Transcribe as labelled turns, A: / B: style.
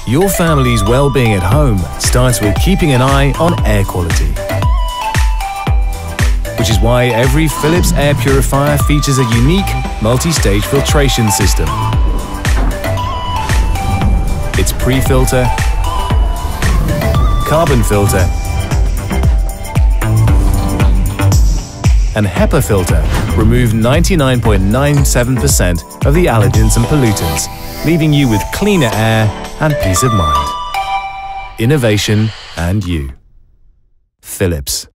A: Your family's well-being at home starts with keeping an eye on air quality. Which is why every Philips air purifier features a unique multi-stage filtration system. Its pre-filter, carbon filter, and HEPA filter remove 99.97% of the allergens and pollutants, leaving you with cleaner air and peace of mind. Innovation and you. Philips.